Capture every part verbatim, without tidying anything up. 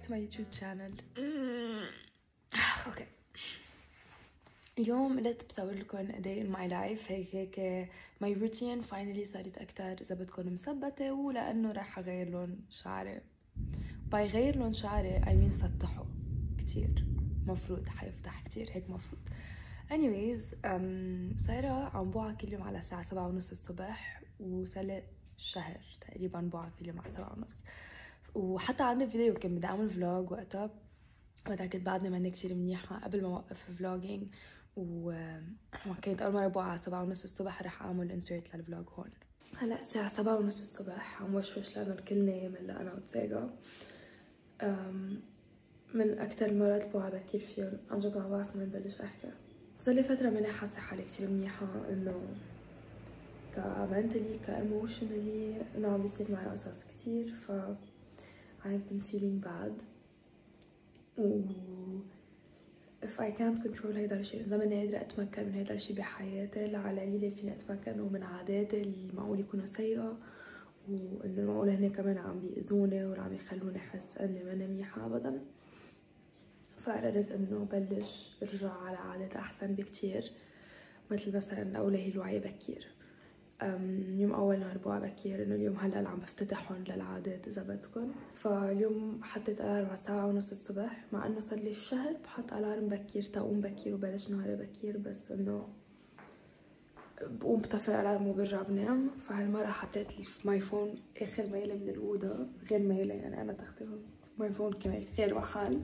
back to my YouTube channel. اوكي اليوم قلت بصور لكم a day in my life. هيك هيك my routine finally صارت اكتر اذا بدكم مثبته، ولانه راح اغير لون شعري. باي غير لون شعري I mean فتحه كتير، مفروض حيفتح كتير هيك مفروض. anyways um, صايرة عم بوعى كل يوم على الساعة سبعة ونص الصبح، وصار لي شهر تقريبا بوعى كل يوم على سبعة ونص. وحتى عندي فيديو كان بدي اعمل فلوج وقتها، وقتها كنت بعدني ماني كتير منيحة قبل ما اوقف فلوجينج، وكانت اول مرة بوعى على سبعة ونص الصبح. رح اعمل انسيرت للفلوج هون. هلا الساعة سبعة ونص الصبح عم وشوش لانه الكل نايم الا انا وتساقة. من اكتر المرات بوعى بكير فيهم، عن جد ما بعرف من بلش احكي. صار لي فترة ماني حاسة حالي كتير منيحة، انه كمنتلي كايموشنالي انه عم بيصير معي قصص كتير، ف I've been feeling bad. و if I can't control هيدا الشيء، إذا ماني قادرة أتمكن من هيدا الشيء بحياتي، لا على القليلة فيني أتمكن من عاداتي اللي معقول يكونوا سيئة، وإنه المعقول هن كمان عم بيأذوني ولا عم يخلوني أحس إني ماني منيحة أبدا. فقررت إنه بلش أرجع على عادات أحسن بكتير، مثل مثلا أولى هي الوعي بكير. يوم اول نهار بوعى بكير، انه اليوم هلا اللي عم بفتتحهم للعادات اذا بدكم. فاليوم حطيت الارم على الساعه ونص الصبح، مع انه صار لي شهر بحط الارم بكير تقوم بكير وبلش نهاري بكير، بس انه بقوم بطفي الارم وبرجع بنام. فهالمره حطيت ماي فون اخر ميله من الاوضه، غير ميله يعني انا تختي ماي فون كمان غير محل،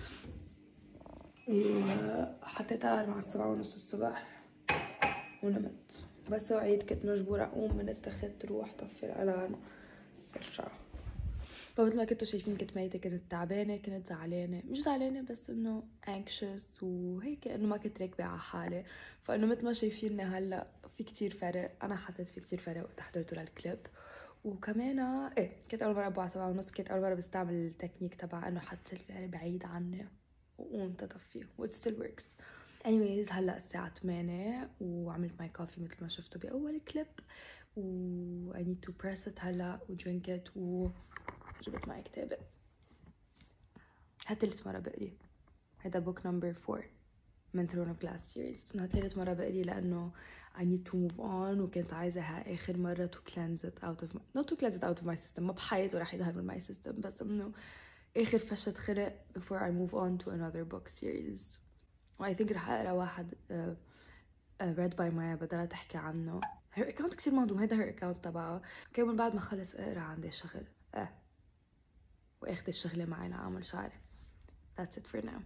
وحطيت الارم على السبعة ونص الصبح ونمت. بس وعيد كنت مجبورة أقوم من التخت روح طفي الألارم ارجع. فمثل ما كنتوا شايفين كنت ميتة، كنت تعبانة، كنت زعلانة، مش زعلانة بس إنه anxious وهيك، إنه ما كنت راكبة على حالي. فإنه مثل ما شايفيني هلا في كتير فرق، أنا حسيت في كتير فرق وقت حضرته للكليب. وكمان ايه كنت أول مرة بوعى سبعة ونص، كنت أول مرة بستعمل التكنيك تبع إنه حط السلة بعيد عني وقوم تطفيه و it still works. anyways هلا الساعة ثمانية وعملت ماي كوفي مثل ما شفتوا بأول كليب، و I need to press it هلا و drink it، وجبت معي كتابة هالتالت مرة بقري. هيدا book number four من Throne of Glass series. هالتالت مرة بقري لأنه I need to move on، وكنت عايزة آخر مرة to cleanse it out of my... not to cleanse it out of my system، ما بحياته رح يظهر من my system، بس إنه آخر فشة خرق before I move on to another book series. و I think رح اقرا واحد uh, uh, read by Maya بدها تحكي عنه. her account كتير مهضوم، هيدا her account تبعها. كمان بعد ما خلص اقرا عندي شغل اه واخد الشغلة معي لأعمل شعري. That's it for now.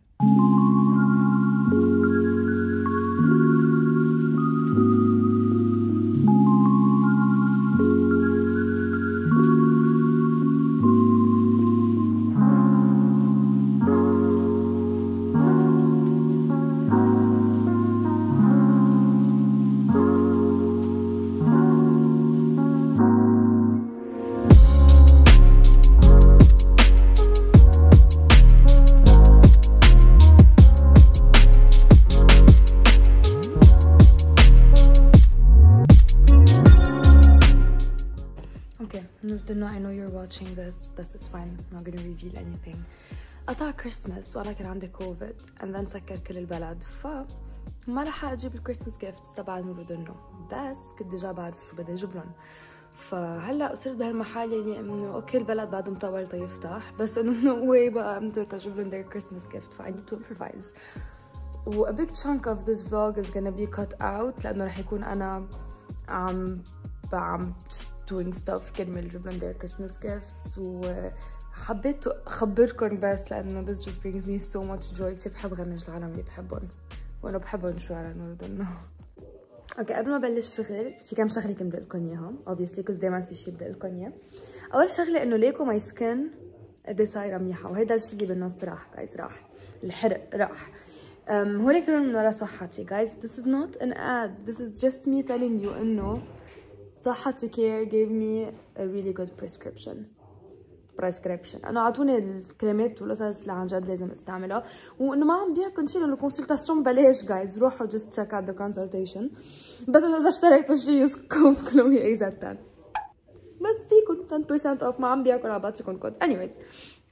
I know you're watching this, but it's fine. I'm not gonna reveal anything. قطع كريسماس وانا كان عندي كوفيد and then سكر كل البلد، ف ما رح اجيب الكريسماس جيفتس تبع نور ودنو، بس كنت ديجا بعرف شو بدي اجيب لهم. فهلا صرت بهالمحل اللي انه اوكي البلد بعده مطول تيفتح، بس انه نو واي بقى امتى تجيب لهم their Christmas gift، ف I need to improvise. و a big chunk of this vlog is gonna be cut out لانه رح يكون انا عم عم doing stuff كرمال جيب لهم their Christmas gifts. وحبيت اخبركم بس لانه this just brings me so much joy. كتير بحب غنج العالم اللي بحبهم، وانا بحبهم شو على نور ودنو. اوكي قبل ما بلش شغل في كم شغله كنت بدي لكم اياها obviously كوز دايما في شيء بدي لكم اياه. اول شغله انه ليكم ماي سكين قد ايه صايره منيحه، وهيدا الشيء اللي بالنص راح جايز، راح الحرق راح. um, هول كلهم من ورا صحتي guys. This is not an ad, this is just me telling you انه صحتي كير gave me a really good prescription prescription انه اعطوني الكريمات والقصص اللي عن جد لازم استعملها، وانه ما عم بيعكم شيء لانه الكونسلتاسيون ببلاش جايز. روحوا just check out the consultation. بس انه اذا اشتريتوا شيء يوز كود كلوي اي زد عشرة، بس فيكم ten percent off. ما عم بيعكم، عم بعطيكم كود. anyways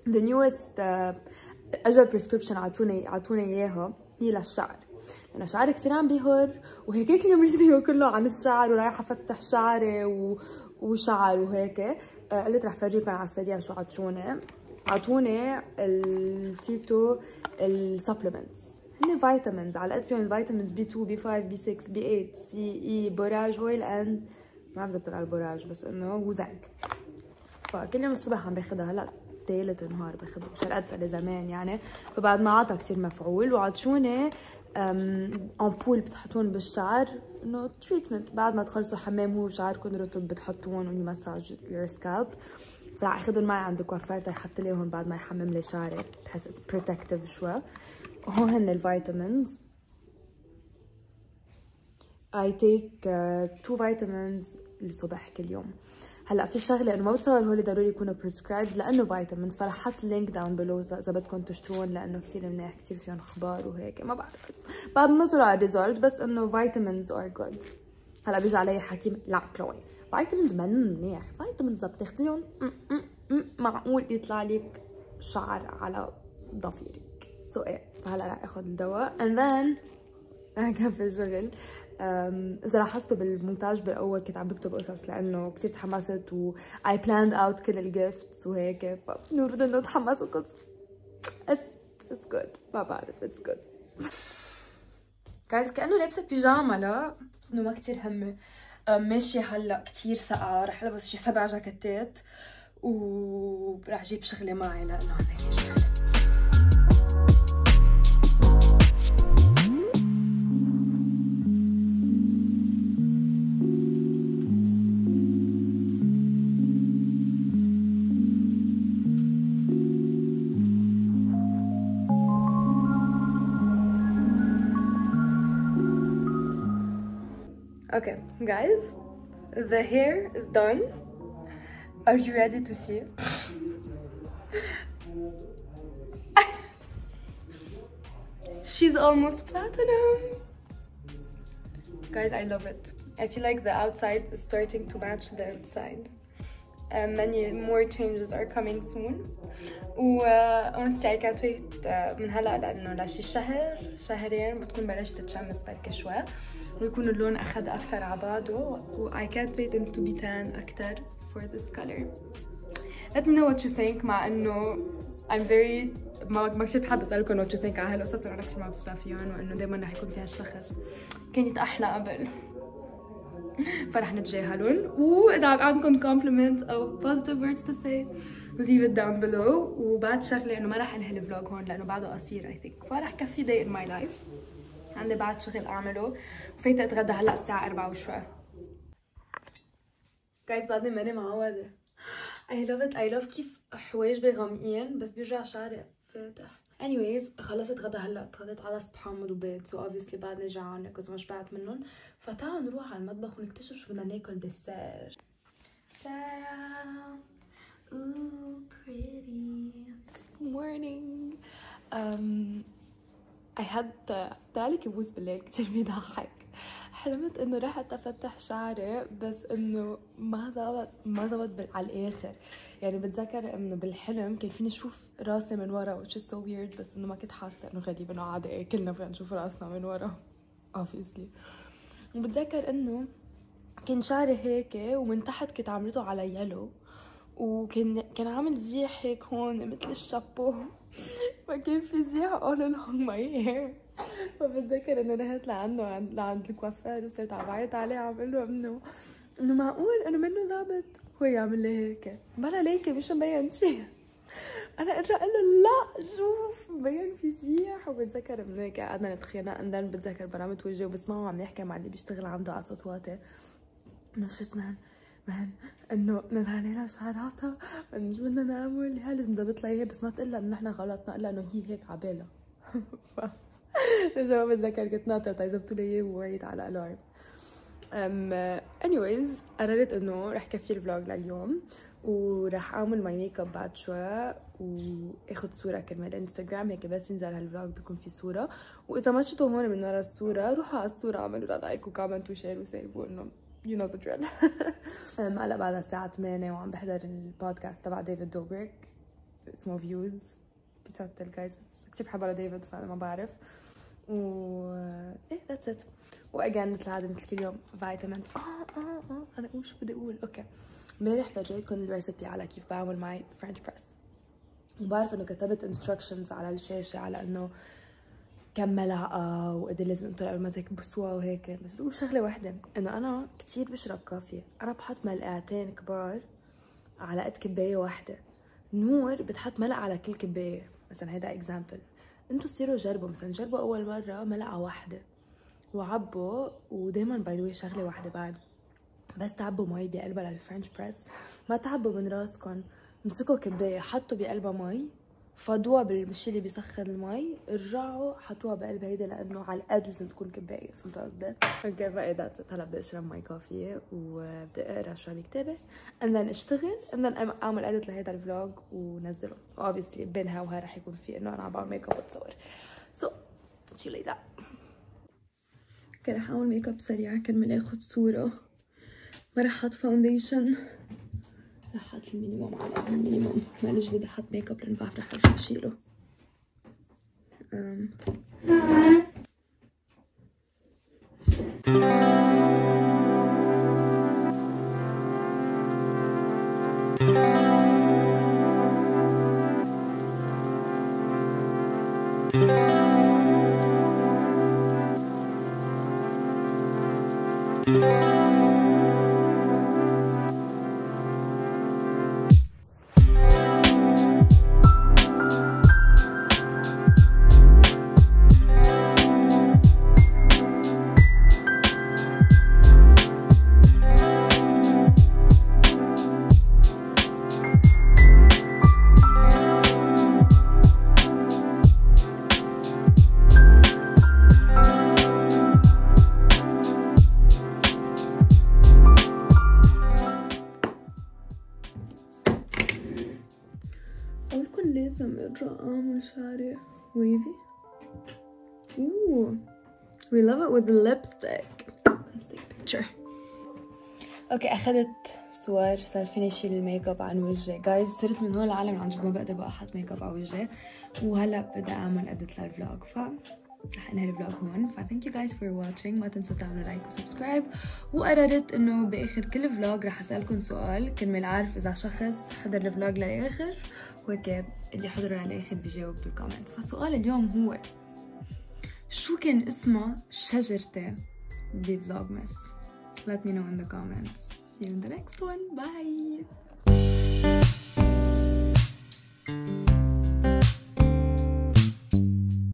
the newest uh, اجل بريسكريبشن عطوني عطوني اياها هي للشعر، لأن شعري كثير عم بيهر، وهيك اليوم الفيديو كله عن الشعر ورايحه افتح شعري و... وشعر وهيك. آه قلت رح فرجيكم على السريع شو عطوني. عطوني الفيتو السبلمنتس، هن فيتامينز على قد فيهم الفيتامينز بي تو بي فايف بي ستة بي ثمانية سي اي بوراج اويل اند ما بعرف اذا بتقول على البوراج بس انه وزنك. فكل يوم الصبح عم باخذها، هلا ثالث نهار باخذها، مش هالقد صار لي زمان يعني. فبعد ما عطى كثير مفعول. وعطشوني امبول بتحطون بالشعر انه تريتمنت بعد ما تخلصوا حمام هو شعركم رطب بتحطون ويمساج يور سكالب. فرح اخذهم معي عند الكوافير تيحط لي هون بعد ما يحمم لي شعري بحس اتس بروتكتيف شوي. وهون هن الفيتامينز. I take uh, two vitamins الصبح كل يوم. هلا في شغله انه ما بتصور هول ضروري يكونوا prescribed لانه فيتامينز، فرح حط اللينك داون بلو اذا بدكم تشترون لانه كثير منيح، كثير فيهم اخبار وهيك. ما بعرف بعد ما طلع الريزولت بس انه فيتامينز ار جود. هلا بيجي علي حكيم لا كلوي فيتامينز منن منيح، فيتامينز بتاخديهم معقول يطلع لك شعر على ضفيرك. سو ايه فهلا رح اخذ الدواء and then انا كان في شغل. اذا لاحظتوا بالمونتاج بالاول كنت عم بكتب قصص لانه كثير تحمست و I planned out كل الجيفتس وهيك، فنور انه تحمس وقصص. It's good. ما بعرف it's good. جايز كأنه لابسة بيجاما لا بس انه ما كثير همي. ماشية هلا كثير سقعة، رح البس شي سبع جاكيتات ورح اجيب شغلة معي لانه عندي كثير شغلة. Okay, guys, the hair is done. Are you ready to see? She's almost platinum. Guys, I love it. I feel like the outside is starting to match the inside. Uh, many more changes are coming soon. و honestly I can't wait من هلا لانه لشي شهر شهرين بتكون بلشت تتشمس بركة شوي ويكون اللون اخذ اكثر على بعضه و I can't wait to be tan اكثر for this color. Let me know what you think. مع انه I'm very ما ما كثير بحب اسالكم what you think على هالقصص لانه كثير ما بستوعب فيهم وانه دائما رح يكون فيها الشخص كانت احلى قبل فرح نتجاهلهم. واذا عندكم compliments او positive words to say leave it down below. وبعد شغله انه ما رح انهي الفلوج هون لانه بعده قصير I think، فرح كفي day in my life. عندي بعد شغل اعمله وفايته اتغدى هلا الساعه أربعة وشوي. جايز بعدني ماني معوده. I love it. I love كيف حواجبي غامقين بس بيرجع شعري فاتح. anyways خلصت غدا هلا، اتغديت على حامض وبيض سو so obviously بعدني جوعانه كوز ما شبعت منهم. فتعالوا نروح على المطبخ ونكتشف شو بدنا ناكل ديسير. Ooh, pretty. Good morning. Um, I had طلعلي كابوس بالليل كتير بيضحك. حلمت انه رحت افتح شعري بس انه ما زبط ما زبط على الاخر. يعني بتذكر انه بالحلم كان فيني اشوف راسي من ورا which is so weird بس انه ما كنت حاسه انه غريب انه عادي كلنا فينا نشوف راسنا من ورا obviously. وبتذكر انه كان شعري هيك ومن تحت كنت عاملته على يلو وكان كان عامل زيح هيك هون مثل الشابو فكان في زيح all along my hair. فبتذكر انه رحت لعنده عند لعند الكوافير وصرت عم بعيط عليه عم بقول له انه انه معقول انه منه ظابط. هو يعمل لي هيك بلا ليكي مش مبين شيء. انا قلت له لا شوف مبين في زيح. وبتذكر من هيك قعدنا نتخانق اندن بتذكر برمت وجهي وبسمعه عم يحكي مع اللي بيشتغل عنده على صوت واطي. نشت مان مان انه نزل علينا شعراتها شو بدنا نعمل هي لازم نظبط لها اياها بس ما تقول لها انه نحن غلطنا قلها انه هي هيك عبالها. لسه ما بتذكر كنت ناطرة يظبطوا لي اياه ووعيت على الارم. ام anyways قررت انه رح كفي الفلوج لليوم ورح اعمل ماي ميك اب بعد شوي واخذ صوره كرمال انستغرام هيك بس ينزل هالفلوج بيكون في صوره. واذا ما شفتوا هون من ورا الصوره روحوا على الصوره اعملوا لها لايك وكومنت وشير وسيبوا انه you know the drill. هلا بعد الساعه ثمانية وعم بحضر البودكاست تبع ديفيد دوبريك اسمه فيوز. بيساتل جايز، كتير بحبها لديفيد فما بعرف. و ايه ذاتس ات. واجان مثل العاده مثل كل يوم فيتامينز. اه اه اه انا اقول شو بدي اقول. اوكي امبارح فرجيتكم الريسبي على كيف بعمل معي فرنش بريس، وبعرف انه كتبت انستراكشنز على الشاشه على انه كم ملعقه وقد لازم انتوا قبل ما تكبسوها وهيك. بس بدي اقول شغله واحده، انه انا كتير بشرب كافي. انا بحط ملعقتين كبار على قد كبايه واحده. نور بتحط ملعقه على كل كبايه مثلا. هيدا اكزامبل. انتوا تصيروا جربوا مثلا، جربوا اول مره ملعقه واحده وعبوا. ودائما باي ذا واي شغله واحده بعد، بس تعبوا مي بقلبها للفرنش بريس، ما تعبوا من راسكم. امسكوا كبايه حطوا بقلبها مي، فضوها بالشي اللي بيسخن المي، ارجعوا حطوها بقلب هيدا لانه على القد لازم تكون كبايه. فهمتوا قصدي؟ اوكي بقى ذاتس ات. هلا بدي اشرب مي كافيه وبدي اقرا شوي بكتابي and then اشتغل and then اعمل اديت لهيدا الفلوج ونزله. اوبسلي بينها وهي رح يكون في انه انا عم بعمل ميك اب وتصور. سو see you later. اوكي رح اعمل ميك اب سريع كرمال اخذ صوره. ما رح احط فاونديشن، رح احط المينيموم على قد المينيموم. ما لي جديد احط ميك اب لان بعرف رح ارجع اشيله. أم. أقولكن لازم ارجع اعمل شعري ويفي. Ooh, we love it with the lipstick. Let's take a picture. اوكي اخذت صور، صار فيني اشيل الميك اب عن وجهي. جايز صرت من هون العالم عن جد ما بقدر بقى احط ميك اب على وجهي، وهلا بدي اعمل اديت للفلوج. ف رح انهي الفلوج هون. ف thank you guys for watching. ما تنسوا تعملوا لايك وسبسكرايب. وقررت انه باخر كل فلوج رح اسالكم سؤال كرمال عارف اذا شخص حضر الفلوج للاخر وهيك اللي حضروا للاخر بيجاوب بالكومنتس. فالسؤال اليوم هو شو كان اسمها شجرتي بفلوجماس؟ Let me know in the comments. See you in the next one. Bye.